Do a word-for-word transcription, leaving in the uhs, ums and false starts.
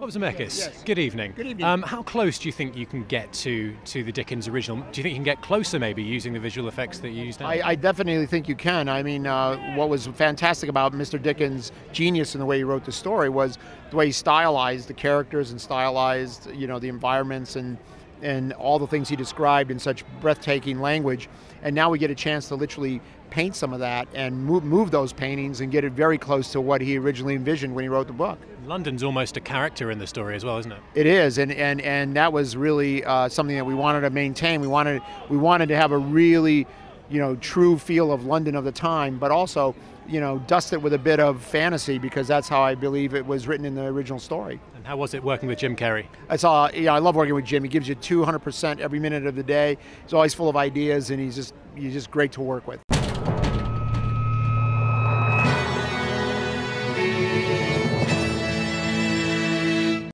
Bob Zemeckis, Yes. good evening. Good evening. Um, how close do you think you can get to, to the Dickens original? Do you think you can get closer maybe using the visual effects that you used now? I, I definitely think you can. I mean, uh, what was fantastic about Mister Dickens' genius in the way he wrote the story was the way he stylized the characters and stylized, you know, the environments and and all the things he described in such breathtaking language. And now we get a chance to literally paint some of that and move, move those paintings and get it very close to what he originally envisioned when he wrote the book. London's almost a character in the story as well, isn't it? It is, and and and that was really uh, something that we wanted to maintain. We wanted we wanted to have a really, you know, true feel of London of the time, but also, you know, dust it with a bit of fantasy, because that's how I believe it was written in the original story. And how was it working with Jim Carrey? I saw, you know, I love working with Jim. He gives you two hundred percent every minute of the day. He's always full of ideas, and he's just he's just great to work with.